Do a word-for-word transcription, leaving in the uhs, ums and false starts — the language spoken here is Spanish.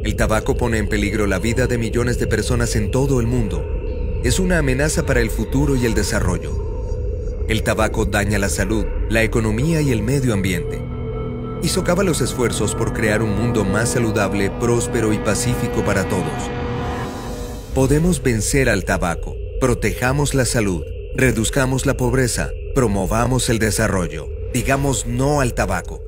El tabaco pone en peligro la vida de millones de personas en todo el mundo. Es una amenaza para el futuro y el desarrollo. El tabaco daña la salud, la economía y el medio ambiente, y socava los esfuerzos por crear un mundo más saludable, próspero y pacífico para todos. Podemos vencer al tabaco. Protejamos la salud, reduzcamos la pobreza, promovamos el desarrollo. Digamos no al tabaco.